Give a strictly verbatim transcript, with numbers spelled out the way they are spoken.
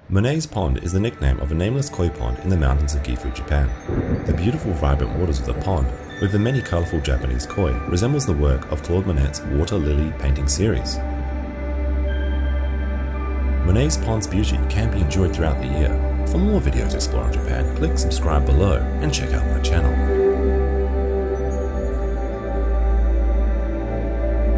Monet's Pond is the nickname of a nameless koi pond in the mountains of Gifu, Japan. The beautiful, vibrant waters of the pond, with the many colourful Japanese koi, resembles the work of Claude Monet's water lily painting series. Monet's Pond's beauty can be enjoyed throughout the year. For more videos exploring Japan, click subscribe below and check out my channel.